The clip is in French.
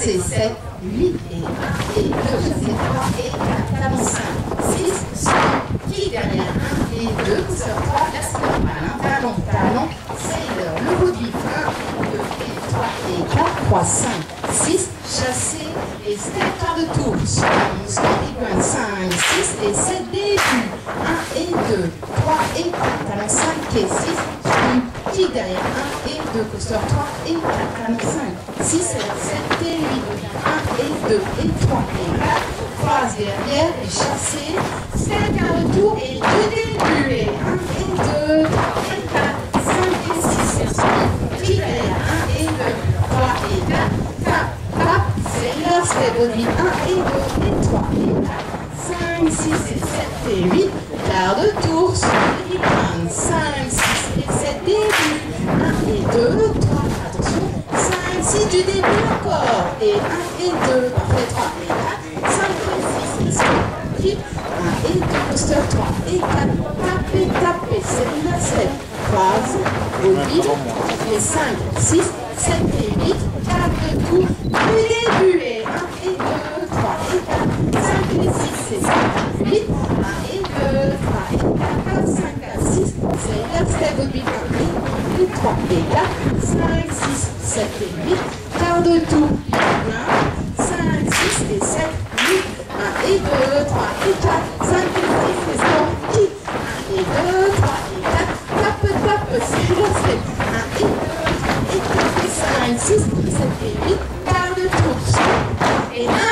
et 7, 8 et 1 et 2, chassé 3 et 4, talon 5, 6, suivant, qui derrière 1 et 2, pousseur 3, laisse normal, talon, talon, sailor, le produit 1, 2 et 3 et 4, 3, 5, 6, chassé et step quart de tour, suivant, 5, 6 et 7, début, 1 et 2, 3 et 4, talon 5 et 6, suivant, qui derrière 1 et 2, coaster 3 et 4, talon 5, 6 et 7 et 8, 1 et 2 et 3 et 4, phase derrière et chassé, step quart de tour et 2 débuts et 1 et 2, 3 et 4, 5 et 6 et 7, qui derrière 1 et 2, 3 et 4, tap, tap, c'est leur step au 1 et 2 et 3 et 4, 5, 6 et 7 et 8, quart de tour, sur les 1, 5, 6 et 7 début, 1 et 2, 3, attention, 5, 6 du début encore, et 1 et 2, parfait, 3 et 4, 5 et 6 et 7, 8, 1 et 2, coaster 3 et 4, tapez, tapez, c'est la 7, phase, au 8, et 5, 6, 7 et 8, 4 de tour, du début, et 1 et 2, 3 et 4, 5 et 6 et 7, 8, 1 et 2, 3 et 4, 5 à 6, c'est la step au 8, 1 et 2, 3 et 4, 5, 6, 7 et 8, quart de tour, 1, 5, 6 et 7, 8, 1 et 2, 3 et 4, 5 et 6 et 7, 8, 1 et 2, 3 et 4, tape, tape, c'est la step, 1 et 2, 3 et 4 et 5, 6, 7 et 8, quart de tour, et 1